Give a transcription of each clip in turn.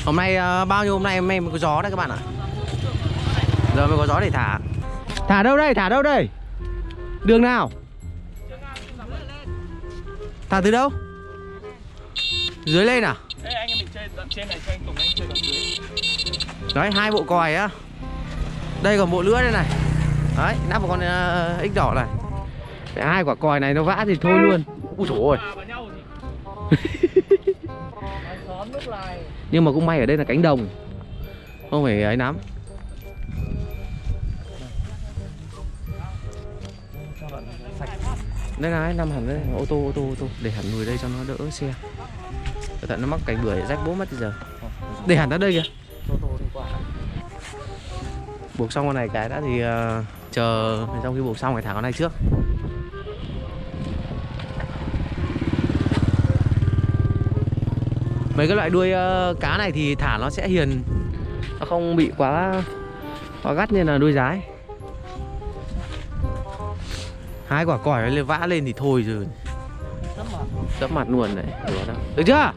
Hôm nay bao nhiêu hôm nay mới có gió đấy các bạn ạ. Giờ mới có gió để thả. Thả đâu đây? Thả đâu đây? Đường nào? Thả từ đâu? Dưới lên à? Ê, anh em mình chơi đoạn trên này cho anh Tùng anh chơi đoạn dưới. Đấy, 2 bộ còi á. Đây còn bộ nữa đây này. Đấy, nắp một con ích đỏ này. Để 2 quả còi này nó vã thì thôi luôn. Úi dồi ôi. Nhưng mà cũng may ở đây là cánh đồng, không phải ấy lắm. Đây này, nằm hẳn đây, ô tô để hẳn người đây cho nó đỡ xe. Cẩn thận nó mắc cành bưởi rách bố mất bây giờ. Để hẳn ra đây kìa. Buộc xong con này cái đã thì chờ trong khi buộc xong phải thả con này trước. Mấy cái loại đuôi cá này thì thả nó sẽ hiền, nó không bị quá gắt như là đuôi dái. 2 quả còi nó vã lên thì thôi rồi. Sấp mặt luôn đấy. Được chưa?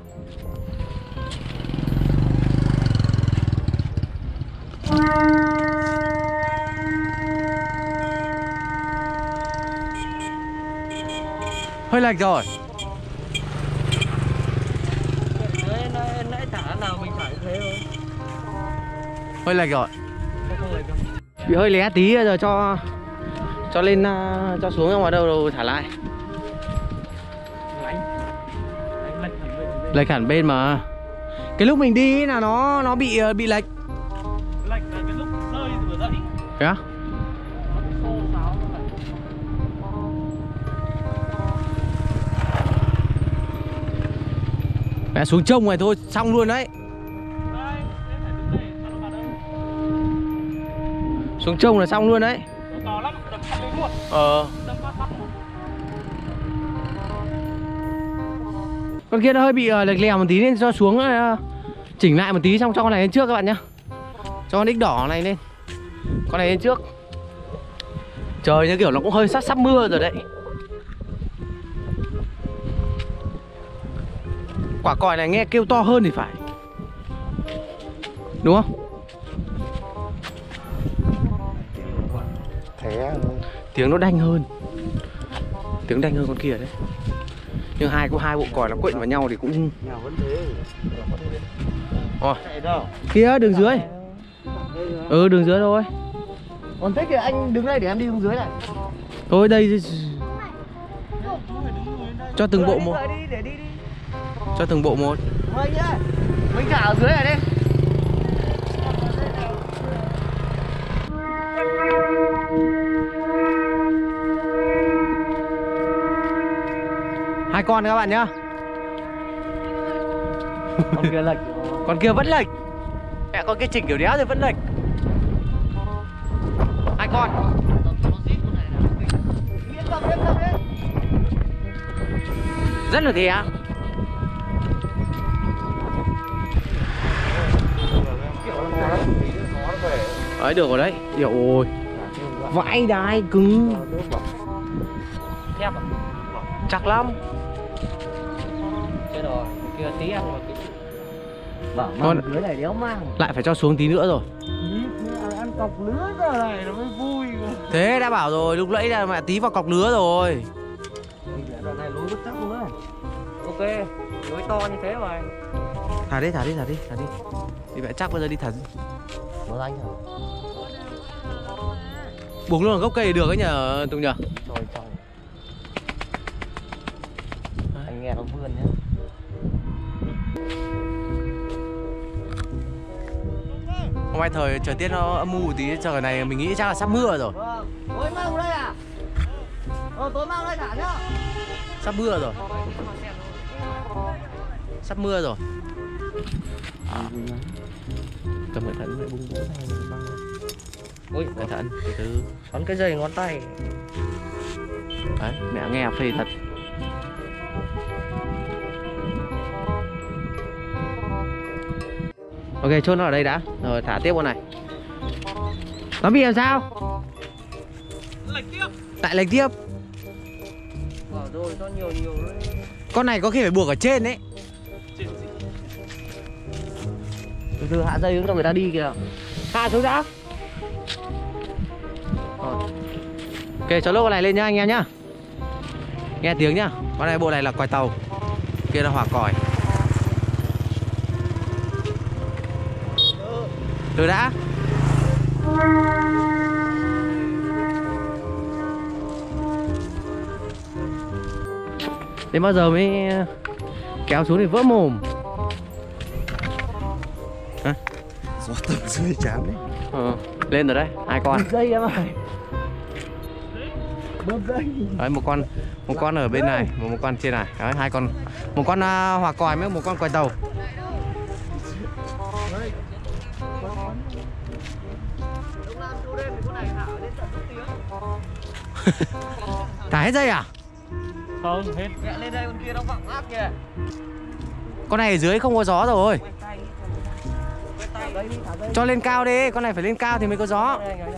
Hơi lệch rồi. Nãy thả nào mình phải thế thôi. Hơi lệch rồi. Bị hơi lé tí rồi cho lên cho xuống ra ngoài đâu thả lại. Lệch hẳn bên mà. Cái lúc mình đi là nó bị lệch. Lệch là cái lúc rơi vừa dậy. Thế á? Mẹ xuống trông này thôi, xong luôn đấy. Xuống trông là xong luôn đấy. To lắm, đập phát lên luôn. Con kia nó hơi bị lệch lèo một tí nên cho xuống chỉnh lại một tí, xong cho con này lên trước các bạn nhá. Cho con ích đỏ này lên. Con này lên trước. Trời như kiểu nó cũng hơi sắp mưa rồi đấy. Quả còi này nghe kêu to hơn thì phải. Đúng không? Tiếng nó đanh hơn. Tiếng đanh hơn con kia đấy. Nhưng có hai bộ còi nó quện vào nhau thì cũng kia đường dưới. Đường dưới thôi. Còn thích thì anh đứng đây để em đi xuống dưới này. Thôi đây cho từng bộ một. Cho từng bộ một. Anh nhá. Mình thả ở dưới này đi. Hai con các bạn nhá. Con kia lệch. Con kia vẫn lệch. Mẹ con kia chỉnh kiểu đéo thì vẫn lệch. 2 con. Rất là thè. Đấy được rồi đấy. Điều ôi. Vãi đai cứng. Thép à? Chắc lắm. Chết rồi, kia tí ăn mà kịp. Bảo mang lưới này đéo mang. Lại phải cho xuống tí nữa rồi. Ăn cọc lưới giờ này nó mới vui. Thế đã bảo rồi, lúc nãy là mẹ tí vào cọc lứa rồi. Đoạn này lối bất chắc luôn đấy. Ok, lối to như thế mà. Thả đi. Đi mẹ chắc bây giờ đi thả. Nó đánh hả? Buộc luôn ở gốc cây được ấy nhờ Tùng nhờ. Trời. Anh nghe nó vươn nhá. Hôm nay thời tiết nó âm mù tí, trời này mình nghĩ chắc là sắp mưa rồi. Tối mang đây à? Tối mang đây thả nhá. Sắp mưa rồi. Sắp mưa rồi. Cầm cẩn thận bung bố này băng. Ui, cẩn thận, từ từ. xoắn cái dây ngón tay. Đấy, mẹ nghe phê thật. Ok, chốt nó ở đây đã. Rồi thả tiếp con này. Nó bị làm sao? Lệch tiếp. Tại lệch tiếp. Bảo rồi, cho nhiều đấy. Con này có khi phải buộc ở trên đấy. Trên gì? từ hạ dây hướng cho người ta đi kìa. Hạ xuống đã. Ok, cho lốt con này lên nhá anh em nhá. Nghe tiếng nhá. Con này bộ này là còi tàu, kia là hỏa còi. Từ đã. Đến bao giờ mới kéo xuống thì vỡ mồm. Hả? Gió tầm dưới chán đấy. Lên rồi đấy, 2 con. 1 giây em ơi. 1 giây. Đấy, một con ở bên này, một con trên này. Đấy, 2 con. Một con hỏa còi với một con còi tàu. Thả hết dây à? Không, hết. Mẹ lên đây con kia nó vọng áp kìa. Con này ở dưới không có gió rồi. Quay tay đi, thả dây. Cho lên cao đi, con này phải lên cao thì mới có gió.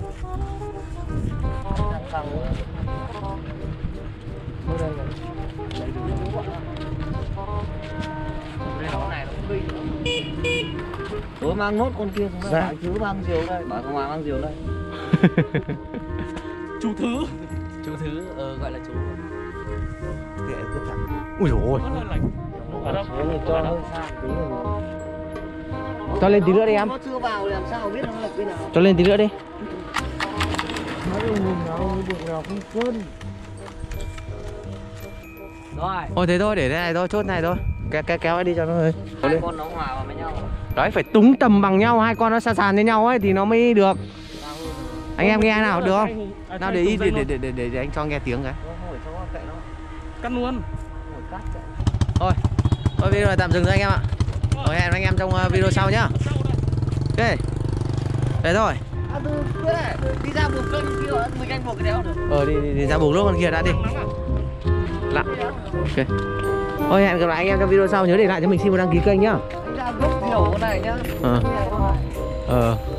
Tôi mang nốt con kia xuống đây, chú mang diều đây, bảo thằng Hoàng mang diều đây. Chú Thứ. Chú Thứ, gọi là chú. Kệ cứ thẳng. Ui dồi ôi. Rất là lạnh. Ở đâu? Xuống thì cho hơi xa một tí rồi. Cho lên tí nữa đi em. Nó chưa vào làm sao biết nó là cái nào. Cho lên tí nữa đi. Nó đừng nhìn nào, được nào không cơn. Rồi. Ôi thế thôi, để thế này thôi, chốt này thôi. Kéo đi cho nó hơi. Hai con nó hòa vào với nhau. Đấy, phải túng tầm bằng nhau, 2 con nó sàn với nhau ấy thì nó mới được. Anh em nghe nào, được không? Nào để ý để anh cho nghe tiếng cái. Cắt luôn. Thôi video này tạm dừng thôi anh em ạ. Rồi hẹn anh em trong video sau nhá. Ok. Đấy thôi. Đi ra buộc cân kia rồi, mình anh buộc cái đéo được. Đi ra buộc lốt con kia đã đi. Lặng. Ok. Thôi hẹn gặp lại anh em trong video sau, nhớ để lại cho mình xin một đăng ký kênh nhá. Anh ra gốc diều con này nhá. Ờ.